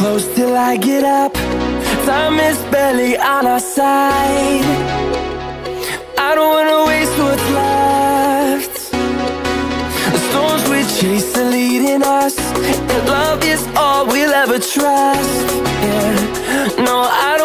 close till I get up. Time is barely on our side. I don't wanna waste what's left. The storms we chase are leading us, and love is all we'll ever trust. Yeah, no, I don't